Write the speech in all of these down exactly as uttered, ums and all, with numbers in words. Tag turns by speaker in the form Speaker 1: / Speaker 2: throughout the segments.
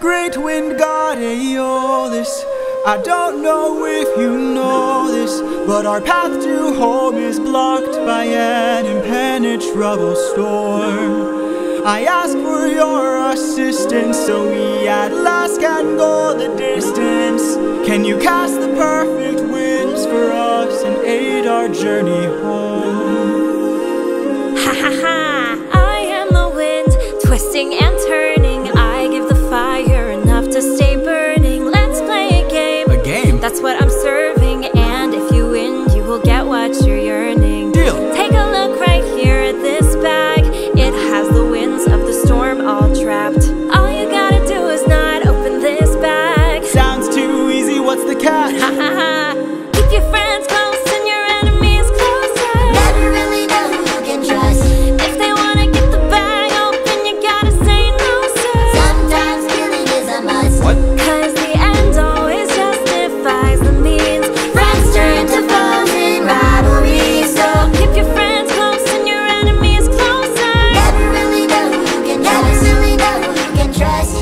Speaker 1: Great wind god Aeolus, I don't know if you know this, but our path to home is blocked by an impenetrable storm. I ask for your assistance so we at last can go the distance. Can you cast the perfect winds for us and aid our journey home?
Speaker 2: Ha ha ha! I am the wind, twisting and turning. I give the fire enough to stay burning. Let's play a game.
Speaker 1: A game?
Speaker 2: That's what I'm serving, and if you win, you will get what you're yearning.
Speaker 1: Deal.
Speaker 2: Take a look right here at this bag. It has the winds of the storm all trapped. All you gotta do is not open this bag.
Speaker 1: Sounds too easy, what's the catch?
Speaker 2: Ha ha ha! Keep your friends close and your enemies closer.
Speaker 3: Never really know who you can trust.
Speaker 2: If they wanna get the bag open, you gotta say no, sir.
Speaker 3: Sometimes killing is a must.
Speaker 1: What?
Speaker 2: Cause the end always justifies the means.
Speaker 3: Friends turn to foes in rivalry, so
Speaker 2: Keep your friends close and your enemies closer.
Speaker 3: never really know who you can trust. Never really know who you can trust.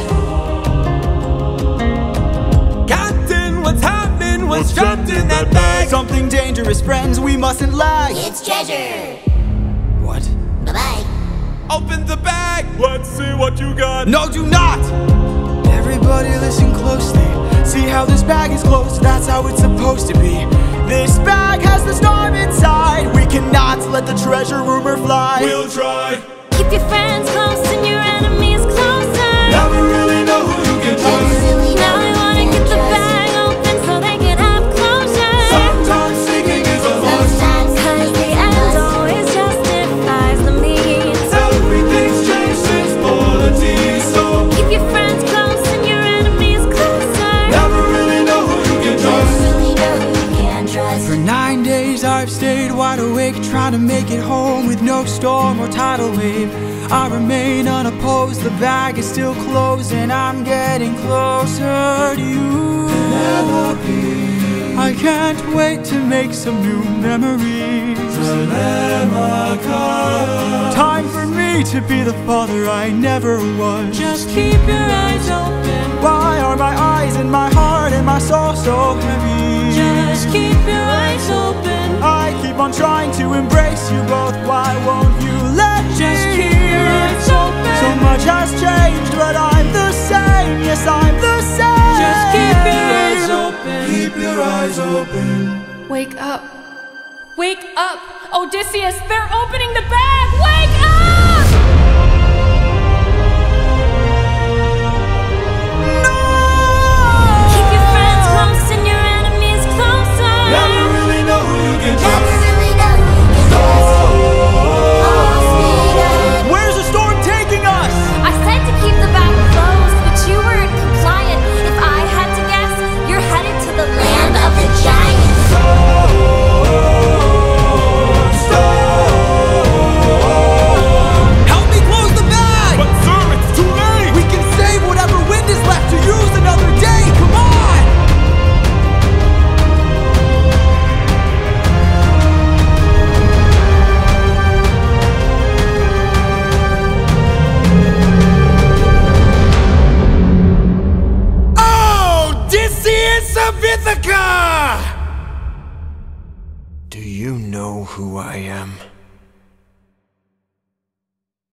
Speaker 1: Captain, what's happening? What's trapped in that bag? Something dangerous, friends, we mustn't lag.
Speaker 3: It's treasure.
Speaker 1: What?
Speaker 3: Bye-bye.
Speaker 1: Open the bag! Let's see what you got. No, do not! Everybody listen closely. See how this bag is closed? That's how it's supposed to be. This bag has the storm inside. We cannot let the treasure rumor fly. We'll try.
Speaker 2: Keep your friends close and your enemies closer.
Speaker 1: Never really know who you can
Speaker 3: Never
Speaker 1: trust.
Speaker 3: really know
Speaker 2: Now
Speaker 3: who
Speaker 2: they
Speaker 3: you
Speaker 2: wanna
Speaker 3: can
Speaker 2: get the
Speaker 3: trust.
Speaker 2: bag open so they can have closure.
Speaker 1: Sometimes seeking is a must.
Speaker 3: Sometimes
Speaker 2: Cause the
Speaker 3: killing is a
Speaker 2: end
Speaker 3: must.
Speaker 2: always justifies the means.
Speaker 1: Everything's changed since polity, so
Speaker 2: Keep your friends close and your enemies closer.
Speaker 1: never really know who you can
Speaker 3: Never
Speaker 1: trust.
Speaker 3: really know who you can trust.
Speaker 1: For nine days I've stayed wide awake, trying to make it home with no storm or tidal wave. I remain unopposed, the bag is still closed, and I'm getting closer to you. Penelope, I can't wait to make some new memories. Telemachus, time for me to be the father I never was. Just keep your eyes open. Why are my eyes and my heart and my soul so heavy?
Speaker 2: Just keep your eyes open.
Speaker 1: I keep on trying to embrace you both. Why won't you let me?
Speaker 2: Just keep your eyes open.
Speaker 1: So much has changed, but I'm the same. Yes, I'm the same.
Speaker 2: Just keep your eyes open.
Speaker 1: Keep your eyes open.
Speaker 4: Wake up. Wake up! Odysseus, they're opening the bag! Wake up!
Speaker 2: Keep your friends close and your enemies closer.
Speaker 1: Never really know who you can
Speaker 3: Never
Speaker 1: trust.
Speaker 3: really know who you can trust. All speed up.
Speaker 1: Where's the storm taking us?
Speaker 2: I said to keep the bag closed, but you weren't compliant. If I had to guess, you're headed to the land of the giants.
Speaker 1: Help me close the bag! But sir, it's too late! We can save whatever wind is left to use another day! Come on! Odysseus of Ithaca! Do you know who I am?